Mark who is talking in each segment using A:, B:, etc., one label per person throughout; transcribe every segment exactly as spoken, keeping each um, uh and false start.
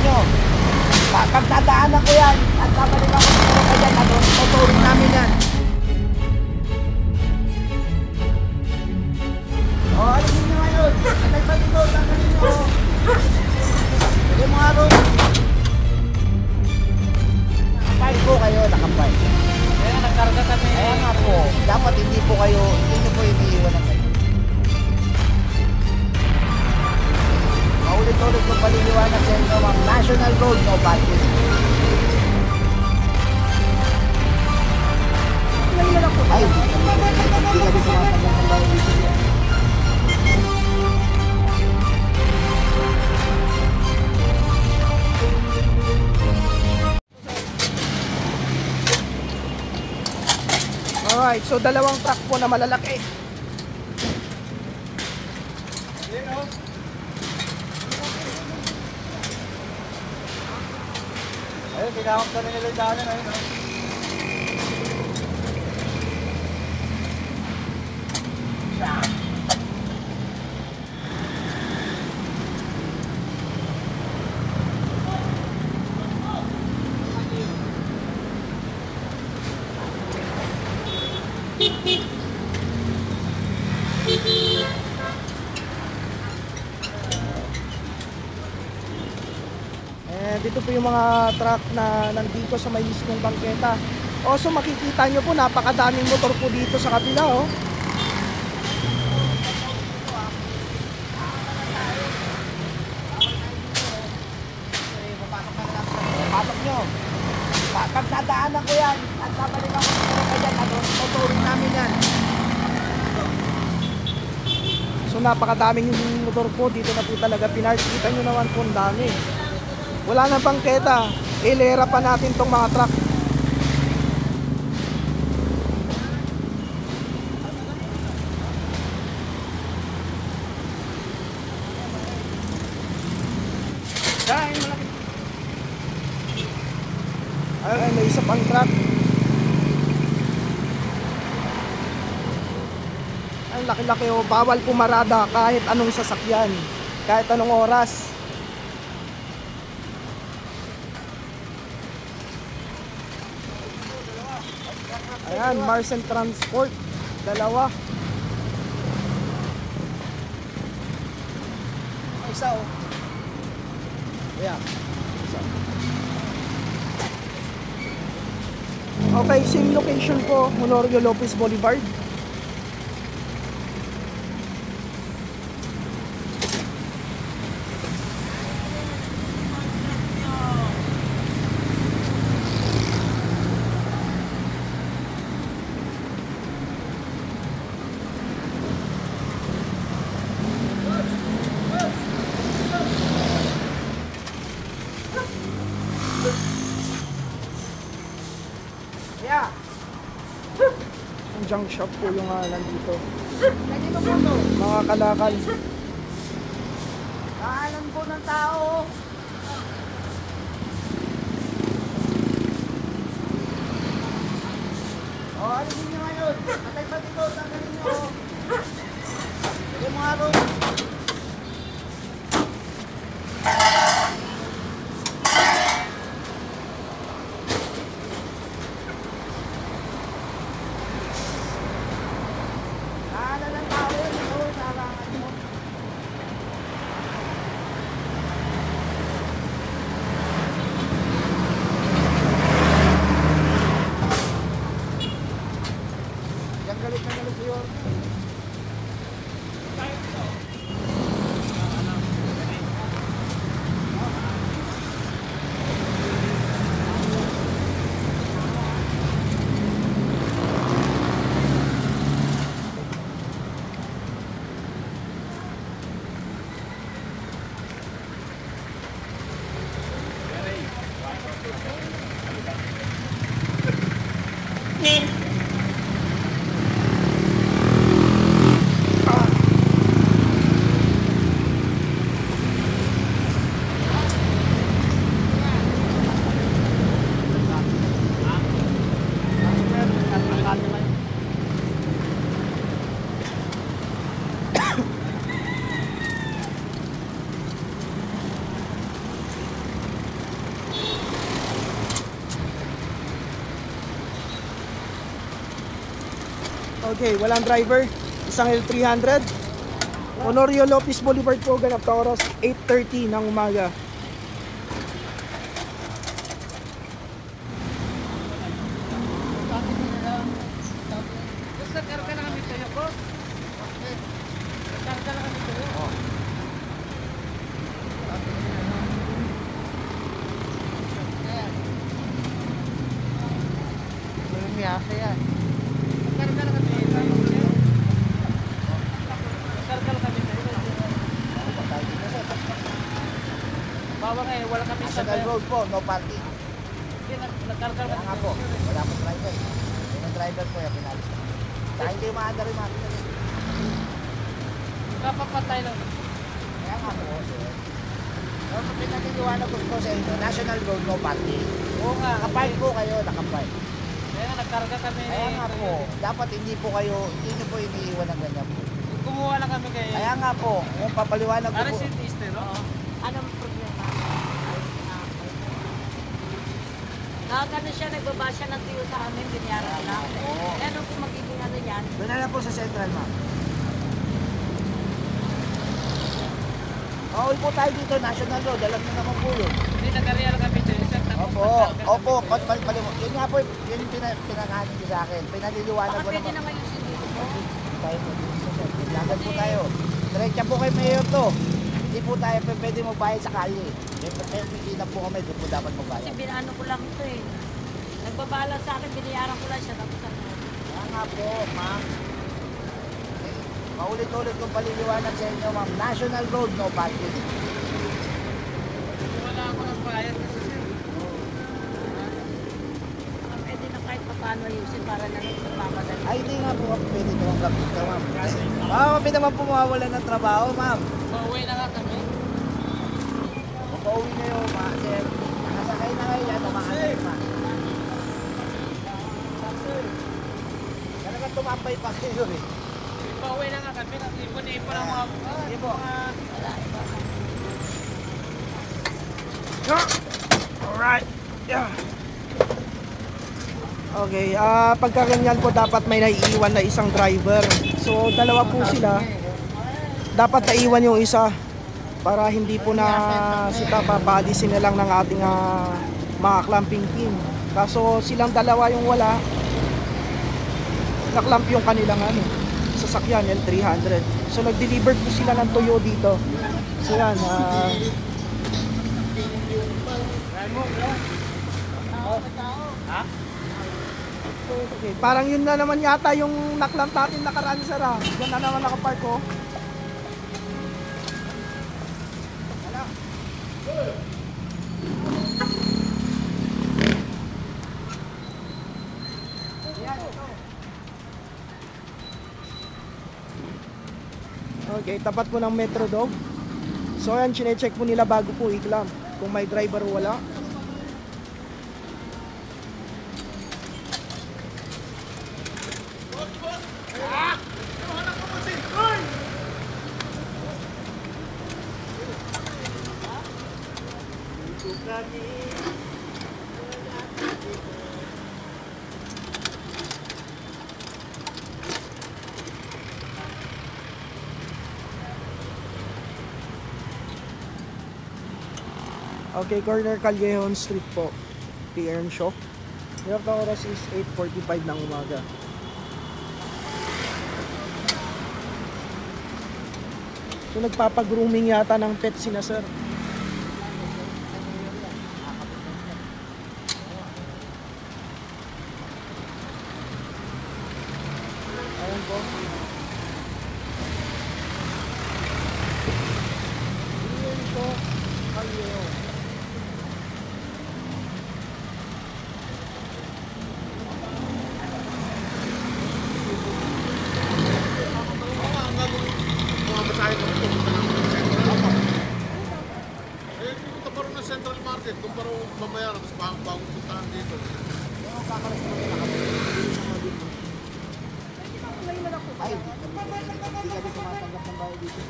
A: nyo. Pag nadaanan ko yan, at babalik ako sa mga dyan, ano, tuturin namin yan. O, alisin nyo ngayon. Atay pa dito, tanggalin nyo. Sige mga ron. Nakapay po kayo, nakapay.
B: Kaya nagkarga kami.
A: Kaya nga po, dapat hindi po kayo, hindi nyo po iniiwan ng ganyan. Maulit-ulit ko paliliwanag sa inyo, ang National Road, no parking. Ay, hindi kami kumatagal ng bayan dito.
C: Alright, so dalawang truck po na malalaki.
B: Ayun, pinahok kami nila yung daanan. Ayun, ayun.
C: Eh, dito po yung mga truck na nandito sa may mismong bangketa. O, so makikita nyo po, napakadaming motor po dito sa kabila, oh.
A: Pasok nyo. Pag nadaanan ko yan, at babalik ako sa mga dyan, ano, tuturin namin yan.
C: So napakadaming motor po dito na po talaga pinark. Kita nyo naman po, ang dami. Wala na bangketa, ilera pa natin tong mga truck.
B: Dahil malaki.
C: Ay, may isa pang truck. Ang laki-laki, oh. Bawal pumarada kahit anong sasakyan, kahit anong oras. Ayan, Marcel Transport, dalawa.
A: Isa oh. Yeah. Isa.
C: Okay, same location po, Honorio Lopez Boulevard.
A: Yeah.
C: Ang junk shop po yung uh, nandito.
A: Nandito po to.
C: Mga kalakal.
A: Kaalan po ng tao. O, alisin nyo ngayon. Atay pa dito, tanggalin nyo. Sige mga ron. Kaalan ng tao yun. Ito, sa harangan mo.
C: Okay, walang driver. Isang L three hundred. Honorio Lopez Boulevard po, ganap na oras, eight thirty ng umaga.
B: Basta karga na kami sa'yo, boss. Karga na kami sa'yo. Lumiyasa yan. Karga na kami sa'yo. Karga na kami sa'yo. Bawa nga eh, wala kami sa
A: National Road po, no parking.
B: Hindi, nag- nagkarga
A: Kaya
B: kami
A: nga po, wala po driver. Yung driver po yung pinalis. Kaya hindi yung maanda rin makita.
B: Kapapatay lang.
A: Kaya nga po, sir. Pero pinagkikiwanag ko po sa inyo, National Road, no parking.
B: Oo nga,
A: Nakapark po kayo, nakapark.
B: Kaya nga, nagkarga kami.
A: Kaya nga po, dapat hindi po kayo, hindi nyo po iniiwan ng ganyan po.
B: Kumuha lang kami kay...
A: Kaya nga po, kung papaliwanag ko
B: Ano
A: po.
B: si Tiste, no?
D: Anong problema? Nakakano siya, nagbaba siya ng tuyo sa amin, binayaran na.
A: Oo.
D: Eh, ano kung magiging ano yan?
A: Doon na lang po sa Central, ma'am. Okay po tayo dito, National Road. Alam niyo naman po yun.
B: Hindi, nag-real kami dito. Sir, tapos
A: Opo,
B: nagkarga
A: opo,
B: kami.
A: pal pal pal yun nga po, yun yung pina, pinanganin niyo sa akin. Pinaliliwanag
D: Baka
A: ko
D: pwede
A: naman.
D: naman yung sinito ko.
A: Tayo po dito, sir. Lakad po tayo. Diretsa po kay Mayor to. Hindi po tayo p- pwede magbayad sa kalye. May may pigilan po kami, doon po dapat
D: Kasi
A: magbayad.
D: binano ko lang ito eh. Nagbabala sa akin, binayaran ko lang siya. Tapos ano?
A: Kaya nga po, ma'am. Eh, Paulit-ulit kong paliliwanag sa inyo, ma'am. National Road, no parking.
B: Wala ako ng bayad kasi sir.
D: Ah, Pwede na kahit paano ayusin para na lang magmamadali.
A: Ay, hindi nga po ako pwede tumanggap dito, ma'am. Baka kami naman po mawawalan ng trabaho, ma'am.
B: Pauwi na nga kami.
A: Kung pauwi na yun, ma'am, sir. Nakasakay na kayo yan, tumakasay, ma'am. Talagang tumapay pa kayo eh.
B: Pauwi na nga kami. Nag-ipon-ipon ang mga...
A: Hindi po.
C: Yeah. Alright. Yeah. Okay, ah pagka ganyan po dapat may naiiwan na isang driver. So dalawa po sila. Dapat naiwan yung isa para hindi po na sita papalisin na lang ng ating ah, mga clamping team. Kaso silang dalawa yung wala. Naklamp yung kanilang ano, sasakyan L three hundred. So nag-deliver po sila ng tuyo dito. So yan, ah okay, parang yun na naman yata yung naklamp natin nakaraan sa ra. Diyan na naman nakapark ko. Okay, tapat po ng Metro Dog. So yan, chine-check po nila bago po i-clamp kung may driver o wala. Okay, corner Callejon Street po. P M Shop. Hirap na oras is eight forty-five ng umaga. So nagpapag-grooming yata ng pet sina sir. Ayan po. P M Shop Callejon.
E: Eh, pupunta pa rin ng Central Market kung parang mamayaran, tapos bago bagong puntahan dito.
A: Ay, hindi kami tumatanggap ng bayad dito.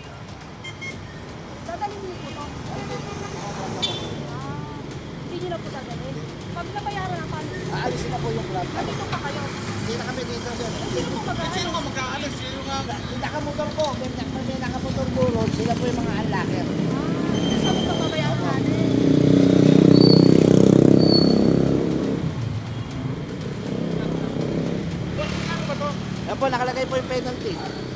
D: Dadalhin niyo po ito. Ah, Hindi niyo na po dadalhin. Pag nabayaran ang pan,
A: Aalisin na po yung club.
D: dito pa kayo.
A: Hindi na kami dito, sir. Sino po
E: Eh, sino ka magkaalis? Sino ka?
A: Yung nakamotor po, may, may, may nakamotor po ron, sila po yung mga unlocker.
D: Saan mo papabayaan natin?
E: Ano ba to?
A: Yan po, nakalagay po yung penalty.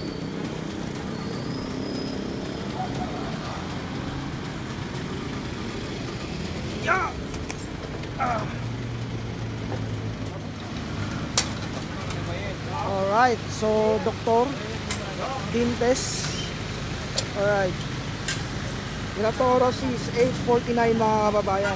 C: Alright, so Doktor Dintes. Alright. Gratoros is eight forty-nine mga kababayan.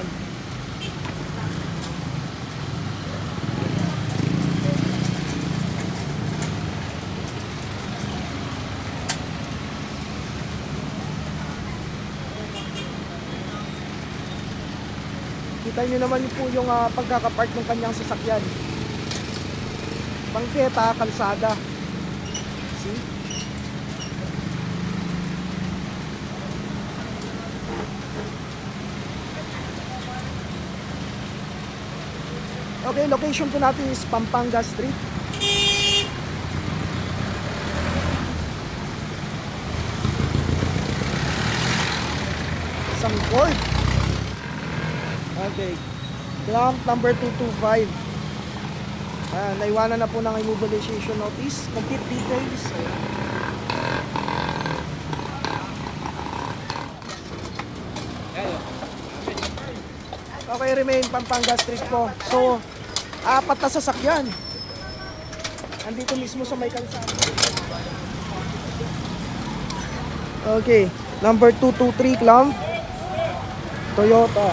C: Kita nyo naman po yung uh, pagkakapark ng kanyang sasakyan. Bangketa, kalsada. See? Okay, location po natin is Pampanga Street. Sangkord. Okay. Clamp number two two five. Ayan, naiwanan na po ng immobilization notice. Complete details. Okay, remain Pampanga Street po. So, apat na sasakyan. Andito mismo sa may kalsada. Okay, number two two three Clamp. Toyota.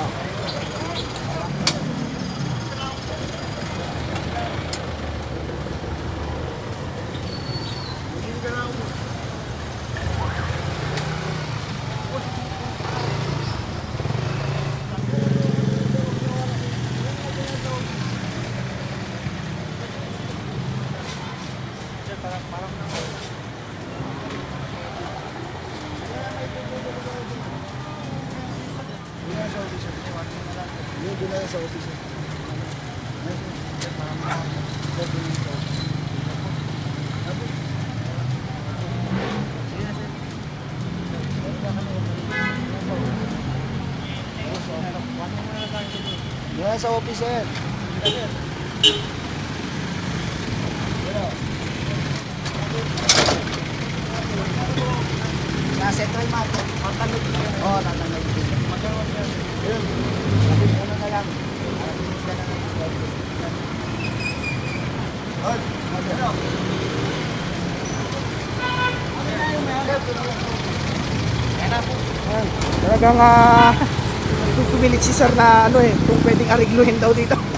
A: Yun, doon na lang sa office. Doon na sa office, sir. Sa Central Market. Oo, tatanggal dito. Yun. Sabi mo na lang. Hoy, ano?
C: Ayan, talagang uh, tutumilit si sir na ano eh, kung pwedeng arigluhin daw dito.